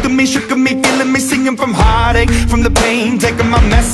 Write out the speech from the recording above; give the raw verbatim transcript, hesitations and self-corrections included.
shook me, shook me, feeling me, singing from heartache, from the pain, taking my mess